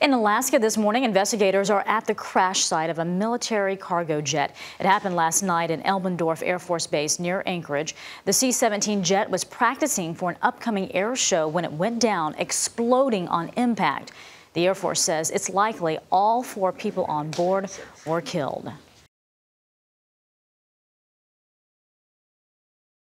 In Alaska this morning, investigators are at the crash site of a military cargo jet. It happened last night in Elbendorf Air Force Base near Anchorage. The C-17 jet was practicing for an upcoming air show when it went down, exploding on impact. The Air Force says it's likely all 4 people on board were killed.